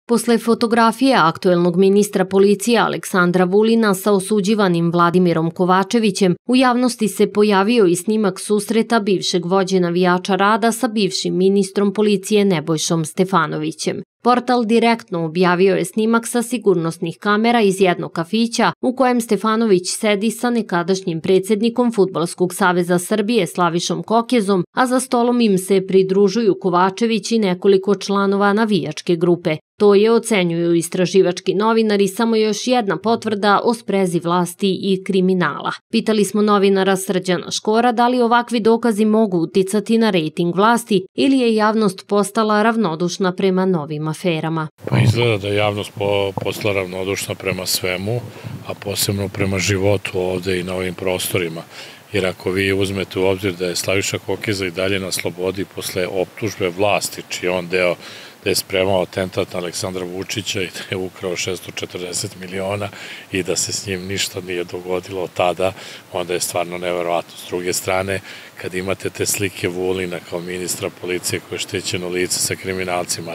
Posle fotografije aktuelnog ministra policije Aleksandra Vulina sa osuđivanim Vladimirom Kovačevićem, u javnosti se pojavio i snimak susreta bivšeg vođe navijača Rada sa bivšim ministrom policije Nebojšom Stefanovićem. Portal Direktno objavio je snimak sa sigurnosnih kamera iz jednog kafića u kojem Stefanović sedi sa nekadašnjim predsjednikom Fudbalskog saveza Srbije Slavišom Kokezom, a za stolom im se pridružuju Kovačević i nekoliko članova navijačke grupe. To je, ocenjuju istraživački novinari, samo još jedna potvrda o sprezi vlasti i kriminala. Pitali smo novinara Srđana Škora da li ovakvi dokazi mogu uticati na rejting vlasti ili je javnost postala ravnodušna prema novim aferama. Pa izgleda da je javnost postala ravnodušna prema svemu, a posebno prema životu ovde i na ovim prostorima. Jer ako vi uzmete u obzir da je Slaviša Kokeza i dalje na slobodi posle optužbe vlasti, čiji on deo da je spremao atentat na Aleksandra Vučića i da je ukrao 640 miliona i da se s njim ništa nije dogodilo od tada, onda je stvarno neverovatno. S druge strane, kad imate te slike Vulina kao ministra policije koje je štećeno lice sa kriminalcima,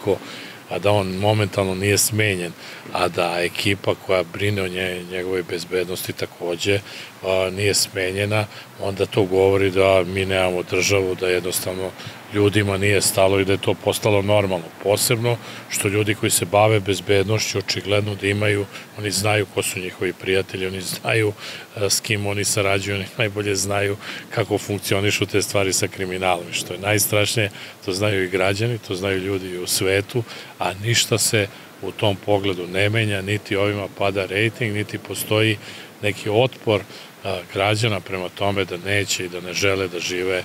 a da on momentalno nije smenjen, a da ekipa koja brine o njegovoj bezbednosti takođe nije smenjena, onda to govori da mi nemamo državu, da jednostavno ljudima nije stalo i da je to postalo normalno. Posebno što ljudi koji se bave bezbednošću očigledno da imaju, oni znaju ko su njihovi prijatelji, oni znaju s kim oni sarađuju, oni najbolje znaju kako funkcionišu te stvari sa kriminalom. Što je najstrašnije, to znaju i građani, to znaju ljudi u svetu, a ništa se u tom pogledu ne menja, niti ovima pada rejting, niti postoji neki otpor građana prema tome da neće i da ne žele da žive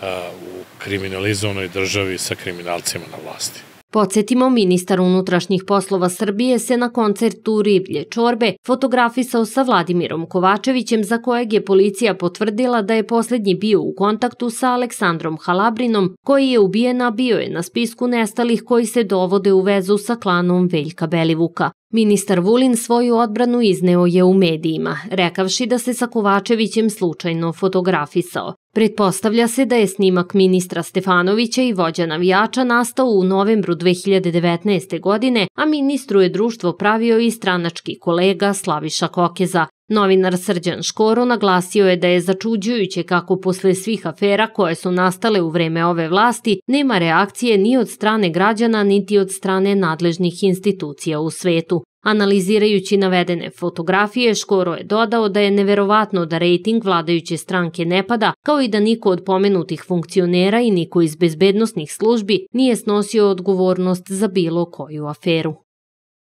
u kriminalizovanoj državi sa kriminalcima na vlasti. Podsjetimo, ministar unutrašnjih poslova Srbije se na koncertu Riblje čorbe fotografisao sa Vladimirom Kovačevićem, za kojeg je policija potvrdila da je poslednji bio u kontaktu sa Aleksandrom Halabrinom, koji je ubijen, a bio je na spisku nestalih koji se dovode u vezu sa klanom Veljka Belivuka. Ministar Vulin svoju odbranu izneo je u medijima, rekavši da se sa Kovačevićem slučajno fotografisao. Pretpostavlja se da je snimak ministra Stefanovića i vođa navijača nastao u novembru 2019. godine, a ministru je društvo pravio i stranački kolega Slaviša Kokeza. Novinar Srđan Škoro naglasio je da je začuđujuće kako posle svih afera koje su nastale u vreme ove vlasti nema reakcije ni od strane građana niti od strane nadležnih institucija u svetu. Analizirajući navedene fotografije, Škoro je dodao da je neverovatno da rejting vladajuće stranke ne pada, kao i da niko od pomenutih funkcionera i niko iz bezbednosnih službi nije snosio odgovornost za bilo koju aferu.